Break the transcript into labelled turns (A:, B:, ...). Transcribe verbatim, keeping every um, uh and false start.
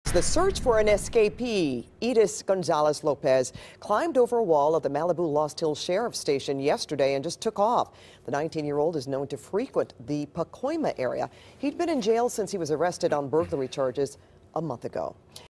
A: The search for an escapee, Edith Gonzalez Lopez, climbed over a wall of the Malibu Lost Hills Sheriff's Station yesterday and just took off. The nineteen-year-old is known to frequent the Pacoima area. He'd been in jail since he was arrested on burglary charges a month ago.